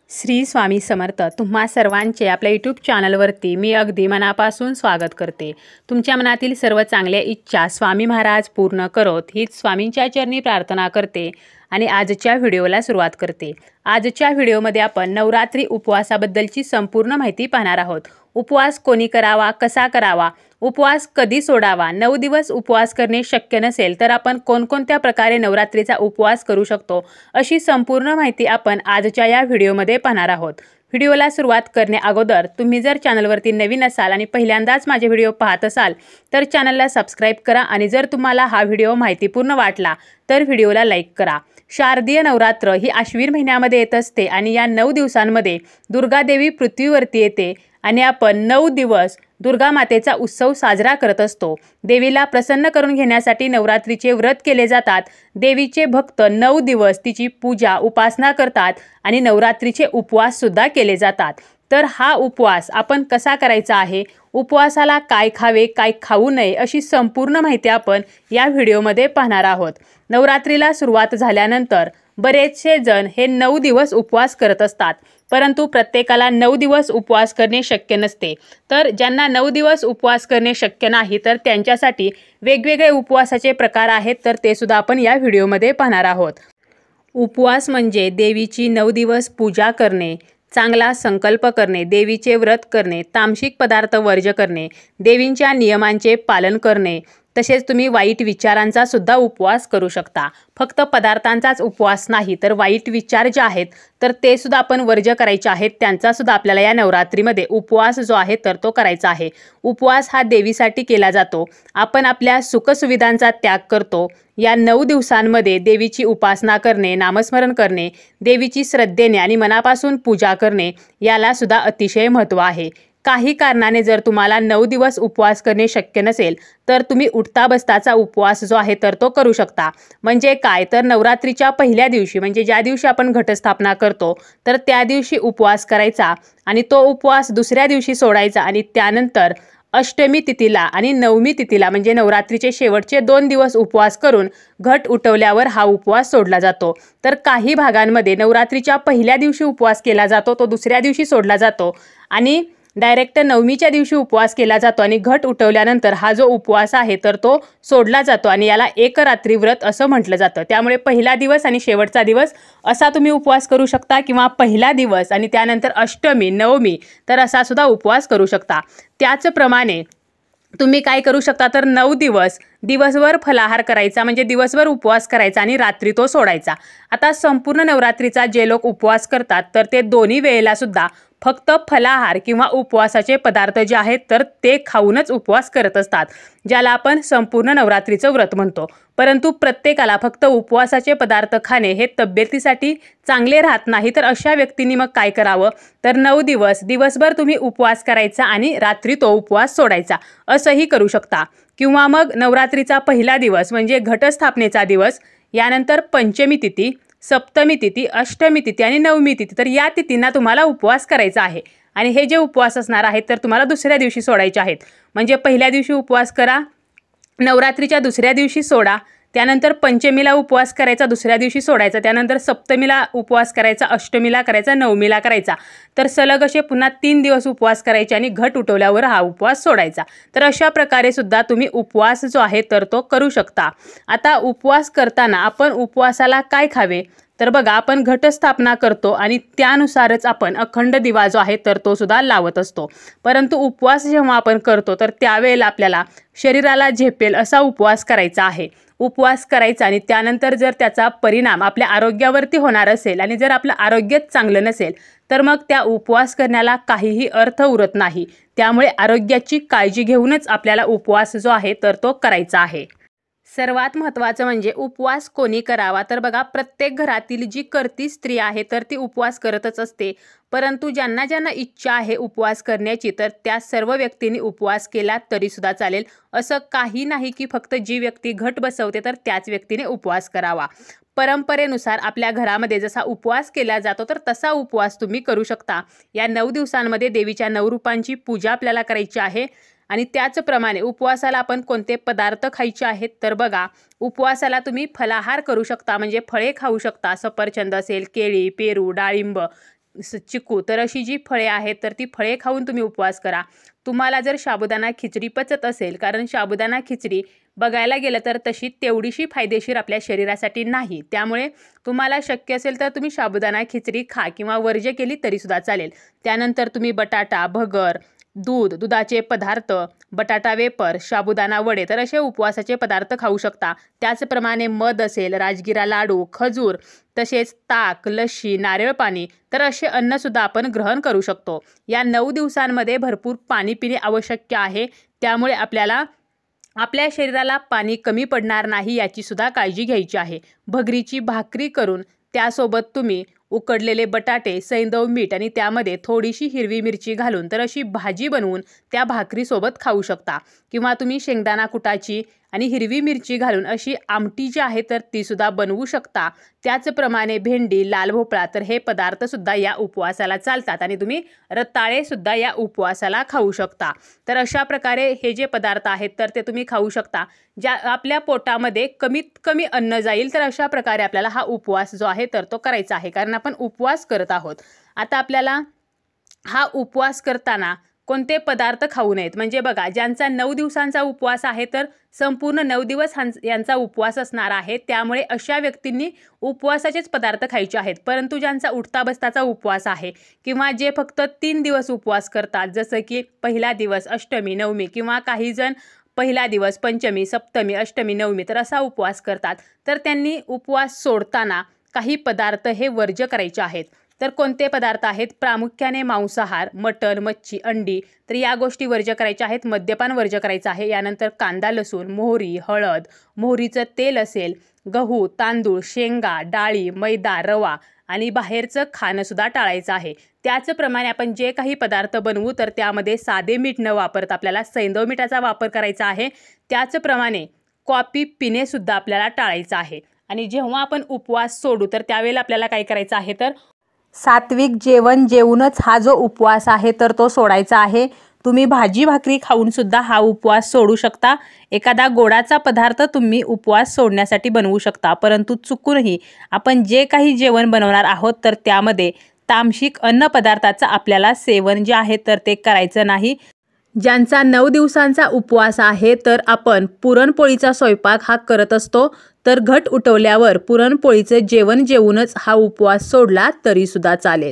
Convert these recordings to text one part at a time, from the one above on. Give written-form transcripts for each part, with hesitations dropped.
श्री स्वामी समर्थ तुम्हा सर्वांचे आपल्या यूट्यूब चॅनलवरती मी अगदी मनापासून स्वागत करते। तुमच्या मनातील सर्व चांगल्या इच्छा स्वामी महाराज पूर्ण करोत हीच स्वामींच्या चरणी प्रार्थना करते आणि आजच्या व्हिडिओला सुरुवात करते। आजच्या व्हिडिओमध्ये आपण नवरात्री उपवासाबद्दलची संपूर्ण माहिती पाहणार आहोत। उपवास कोणी करावा, कसा करावा, उपवास कधी सोडावा, 9 दिवस उपवास करणे शक्य नसेल तर आपण कोणकोणत्या प्रकारे नवरात्रीचा उपवास करू शकतो, अशी संपूर्ण माहिती आपण आजच्या या व्हिडिओमध्ये पाहणार आहोत। व्हिडिओला सुरुवात करण्या अगोदर तुम्ही जर चॅनलवरती नवीन असाल आणि पहिल्यांदाच माझे व्हिडिओ पाहत असाल तर चॅनलला सबस्क्राइब करा आणि जर तुम्हाला हा व्हिडिओ माहितीपूर्ण वाटला तर व्हिडिओला लाईक करा। शारदीय नवरात्र ही आश्विन महिन्यामध्ये येत असते आणि या 9 दिवसांमध्ये दुर्गा देवी पृथ्वीवरती येते आणि आपण 9 दिवस दुर्गा मातेचा उत्सव साजरा करत असतो। देवीला प्रसन्न करून घेण्यासाठी नवरात्रीचे व्रत केले जातात। देवीचे भक्त 9 दिवस तिची पूजा उपासना करतात आणि नवरात्रीचे उपवास सुद्धा केले जातात। तर हा उपवास आपण कसा करायचा आहे, उपवासाला काय खावे काय खाऊ नये अशी संपूर्ण माहिती आपण या व्हिडिओमध्ये पाहणार आहोत। नवरात्रीला सुरुवात झाल्यानंतर बरेचसे जण हे 9 दिवस उपवास करत असतात, परंतु प्रत्येकाला 9 दिवस उपवास करणे शक्य नसते। तर ज्यांना 9 दिवस उपवास करणे शक्य नाही तर त्यांच्यासाठी वेगवेगळे उपवासाचे प्रकार आहेत, तर ते सुद्धा आपण या व्हिडिओमध्ये पाहणार आहोत। उपवास म्हणजे देवीची 9 दिवस पूजा करणे, चांगला संकल्प करणे, देवीचे व्रत करणे, तामसिक पदार्थ वर्ज्य करणे, देवींच्या नियमांचे पालन करणे। तसेच तुम्ही वाईट विचारांचा सुद्धा उपवास करू शकता। फक्त पदार्थांचाच उपवास नाही तर वाईट विचार जे आहेत तर ते सुद्धा आपण वर्ज्य करायचे आहेत, त्यांचा सुद्धा आपल्याला या नवरात्रीमध्ये उपवास जो आहे तर तो करायचा आहे। उपवास हा देवीसाठी केला जातो। आपण आपल्या सुखसुविधांचा त्याग करतो। या 9 दिवसांमध्ये देवीची उपासना करणे, नामस्मरण करणे, देवीची श्रद्धेने आणि मनापासून पूजा करणे याला सुद्धा अतिशय महत्त्व आहे। काही कारणाने जर तुम्हाला 9 दिवस उपवास करणे शक्य नसेल तर तुम्ही उठता बसताचा उपवास जो आहे तर तो करू शकता। म्हणजे काय तर नवरात्रीच्या पहिल्या दिवशी म्हणजे ज्या दिवशी आपण घटस्थापना करतो तर त्या दिवशी उपवास करायचा आणि तो उपवास दुसऱ्या दिवशी सोडायचा आणि त्यानंतर अष्टमी तिथीला आणि नवमी तिथीला म्हणजे नवरात्रीचे शेवटचे 2 दिवस उपवास करून घट उठवल्यावर हा उपवास सोडला जातो। तर काही भागांमध्ये नवरात्रीच्या पहिल्या दिवशी उपवास केला जातो, तो दुसऱ्या दिवशी सोडला जातो आणि डायरेक्ट नवमीच्या दिवशी उपवास केला जातो आणि घट उठवल्यानंतर हा जो उपवास आहे तर तो सोडला जातो आणि याला एक रात्री व्रत असं म्हटलं जातं। त्यामुळे पहिला दिवस आणि शेवटचा दिवस असा तुम्ही उपवास करू शकता किंवा पहिला दिवस आणि त्यानंतर अष्टमी नवमी तर असा सुद्धा उपवास करू शकता। त्याचप्रमाणे तुम्ही काय करू शकता तर 9 दिवस दिवसभर फलाहार करायचा म्हणजे दिवसभर उपवास करायचा आणि रात्री तो सोडायचा। आता संपूर्ण नवरात्रीचा जे लोक उपवास करतात तर ते दोन्ही वेळेला सुद्धा फक्त फलाहार किंवा उपवासाचे पदार्थ जे आहेत तर ते खाऊनच उपवास करत असतात, ज्याला आपण संपूर्ण नवरात्रीचं व्रत म्हणतो। परंतु प्रत्येकाला फक्त उपवासाचे पदार्थ खाणे हे तब्येतीसाठी चांगले राहत नाही, तर अशा व्यक्तींनी मग काय करावं तर 9 दिवस दिवसभर तुम्ही उपवास करायचा आणि रात्री तो उपवास सोडायचा असंही करू शकता। किंवा मग नवरात्रीचा पहिला दिवस म्हणजे घटस्थापनेचा दिवस, यानंतर पंचमी तिथी, सप्तमी तिथी, अष्टमी तिथी आणि नवमी तिथी, तर या तिथींना तुम्हाला उपवास करायचा आहे आणि हे जे उपवास असणार आहेत तर तुम्हाला दुसऱ्या दिवशी सोडायचे आहेत। म्हणजे पहिल्या दिवशी उपवास करा, नवरात्रीच्या दुसऱ्या दिवशी सोडा, त्यानंतर पंचमीला उपवास करायचा, दुसऱ्या दिवशी सोडायचा, त्यानंतर सप्तमीला उपवास करायचा, अष्टमीला करायचा, नवमीला करायचा, तर सलग असे पुन्हा 3 दिवस उपवास करायचे आणि घट उठवल्यावर हा उपवास सोडायचा। तर अशा प्रकारे सुद्धा तुम्ही उपवास जो आहे तर तो करू शकता। आता उपवास करताना आपण उपवासाला काय खावे तर बघा, आपण घटस्थापना करतो आणि त्यानुसारच आपण अखंड दिवा जो आहे तर तो सुद्धा लावत असतो। परंतु उपवास जेव्हा आपण करतो तर त्यावेळेला आपल्याला शरीराला झेपेल असा उपवास करायचा आहे। उपवास करायचा आणि त्यानंतर जर त्याचा परिणाम आपल्या आरोग्यावरती होणार असेल आणि जर आपलं आरोग्यच चांगलं नसेल तर मग त्या उपवास करण्याला काहीही अर्थ उरत नाही। त्यामुळे आरोग्याची काळजी घेऊनच आपल्याला उपवास जो आहे तर तो करायचा आहे। सर्वात महत्त्वाचं म्हणजे उपवास कोणी करावा तर बघा, प्रत्येक घरातील जी करती स्त्री आहे तर ती उपवास करतच असते, परंतु ज्यांना ज्यांना इच्छा आहे उपवास करण्याची तर त्या सर्व व्यक्तींनी उपवास केला तरी सुद्धा चालेल। असं काही नाही की फक्त जी व्यक्ती घट बसवते तर त्याच व्यक्तीने उपवास करावा। परंपरेनुसार आपल्या घरामध्ये जसा उपवास केला जातो तर तसा उपवास तुम्ही करू शकता। या 9 दिवसांमध्ये देवीच्या 9 रूपांची पूजा आपल्याला करायची आहे आणि त्याचप्रमाणे उपवासाला आपण कोणते पदार्थ खायचे आहेत तर बघा, उपवासाला तुम्ही फलाहार करू शकता म्हणजे फळे खाऊ शकता। सफरचंद असेल, केळी, पेरू, डाळिंब, चिकू, तर अशी जी फळे आहेत तर ती फळे खाऊन तुम्ही उपवास करा. तुम्हाला जर साबुदाणा खिचडी पचत असेल, कारण साबुदाणा खिचडी बघायला गेलं तर तशी तेवढीशी फायदेशीर आपल्या शरीरासाठी नाही. त्यामुळे तुम्हाला शक्य असेल तर तुम्ही साबुदाणा खिचडी खा किंवा वर्ज्य केली तरीसुद्धा चालेल. त्यानंतर तुम्ही बटाटा, भगर, दूध, दुधाचे पदार्थ, बटाटा वेपर, साबुदाणा वडे तर असे उपवासाचे पदार्थ खाऊ शकता. त्याचप्रमाणे मध असेल, राजगिरा लाडू, खजूर, तसेच ताक, लस्सी, नारळ पाणी तर असे अन्नसुद्धा आपण ग्रहण करू शकतो. या 9 दिवसांमध्ये भरपूर पाणी पिणे आवश्यक आहे. त्यामुळे आपल्याला आपल्या शरीराला पाणी कमी पडणार नाही याची सुद्धा काळजी घ्यायची आहे. भगरीची भाकरी करून त्यासोबत तुम्ही उकडलेले बटाटे, सैंधव मीठ आणि त्यामध्ये थोडीशी हिरवी मिरची घालून तर अशी भाजी बनवून त्या भाकरीसोबत खाऊ शकता. किंवा तुम्ही शेंगदाणा कुटाची आणि हिरवी मिरची घालून अशी आमटी जी आहे तर तीसुद्धा बनवू शकता. त्याचप्रमाणे भेंडी, लाल भोपळा तर हे पदार्थसुद्धा या उपवासाला चालतात आणि तुम्ही रताळेसुद्धा या उपवासाला खाऊ शकता. तर अशा प्रकारे हे जे पदार्थ आहेत तर ते तुम्ही खाऊ शकता. ज्या आपल्या पोटामध्ये कमीत कमी अन्न जाईल तर अशा प्रकारे आपल्याला हा उपवास जो आहे तर तो करायचा आहे, कारण आपण उपवास करत आहोत. आता आपल्याला हा उपवास करताना कोणते पदार्थ खाऊ नयेत, म्हणजे बघा, ज्यांचा 9 दिवसांचा उपवास आहे तर संपूर्ण 9 दिवस यांचा उपवास असणार आहे. त्यामुळे अशा व्यक्तींनी उपवासाचेच पदार्थ खायचे आहेत. परंतु ज्यांचा उठता बसताचा उपवास आहे किंवा जे फक्त 3 दिवस उपवास करतात, जसं की पहिला दिवस, अष्टमी, नवमी किंवा काही जण पहिला दिवस, पंचमी, सप्तमी, अष्टमी, नवमी तर असा उपवास करतात, तर त्यांनी उपवास सोडताना काही पदार्थ हे वर्ज्य करायचे आहेत. तर कोणते पदार्थ आहेत? प्रामुख्याने मांसाहार, मटण, मच्छी, अंडी तर या गोष्टी वर्ज्य करायच्या आहेत. मद्यपान वर्ज्य करायचं आहे. यानंतर कांदा, लसूण, मोहरी, हळद, मोहरीचं तेल असेल, गहू, तांदूळ, शेंगा, डाळी, मैदा, रवा आणि बाहेरचं खाणंसुद्धा टाळायचं आहे. त्याचप्रमाणे आपण जे काही पदार्थ बनवू तर त्यामध्ये साधे मीठ न वापरता आपल्याला सैंधव मीठाचा वापर करायचा आहे. त्याचप्रमाणे कॉफी पिणेसुद्धा आपल्याला टाळायचं आहे. आणि जेव्हा आपण उपवास सोडू तर त्यावेळेला आपल्याला काय करायचं आहे, तर सात्विक जेवण जेवूनच हा जो उपवास आहे तर तो सोडायचा आहे. तुम्ही भाजी भाकरी खाऊन सुद्धा हा उपवास सोडू शकता. एखादा गोडाचा पदार्थ तुम्ही उपवास सोडण्यासाठी बनवू शकता, परंतु चुकूनही आपण जे काही जेवण बनवणार आहोत तर त्यामध्ये तामसिक अन्न पदार्थाचं आपल्याला सेवन जे आहे तर ते करायचं नाही. ज्यांचा 9 दिवसांचा उपवास आहे तर आपण पुरणपोळीचा स्वयंपाक हा करत असतो, तर घट उठवल्यावर पुरणपोळीचं जेवण जेवूनच हा उपवास सोडला तरीसुद्धा चालेल.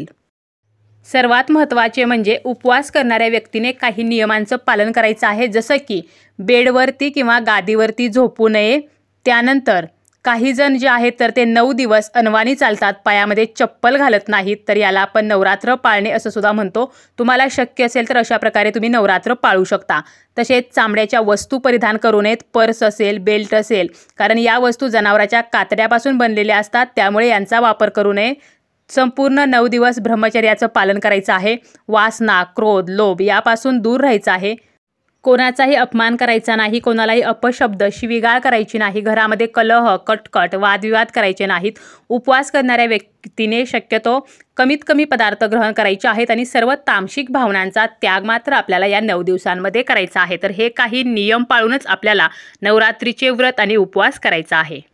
सर्वात महत्त्वाचे म्हणजे उपवास करणाऱ्या व्यक्तीने काही नियमांचं पालन करायचं आहे, जसं की बेडवरती किंवा गादीवरती झोपू नये. त्यानंतर काही जण जे आहेत तर ते 9 दिवस अनवाणी चालतात, पायामध्ये चप्पल घालत नाहीत, तर याला आपण नवरात्र पाळणे असं सुद्धा म्हणतो. तुम्हाला शक्य असेल तर अशा प्रकारे तुम्ही नवरात्र पाळू शकता. तसेच चामड्याच्या वस्तू परिधान करू नयेत. पर्स असेल, बेल्ट असेल, कारण या वस्तू जनावराच्या कातड्यापासून बनलेल्या असतात, त्यामुळे यांचा वापर करू नये. संपूर्ण 9 दिवस ब्रह्मचर्याचं पालन करायचं आहे. वासना, क्रोध, लोभ यापासून दूर राहायचं आहे. कोणाचाही अपमान करायचा नाही, कोणालाही अपशब्द, शिवीगाळ करायची नाही. घरामध्ये कलह, कटकट, वादविवाद करायचे नाहीत. उपवास करणाऱ्या व्यक्तीने शक्यतो कमीत कमी पदार्थ ग्रहण करायचे आहेत आणि सर्व तामसिक भावनांचा त्याग मात्र आपल्याला या 9 दिवसांमध्ये करायचा आहे. तर हे काही नियम पाळूनच आपल्याला नवरात्रीचे व्रत आणि उपवास करायचा आहे.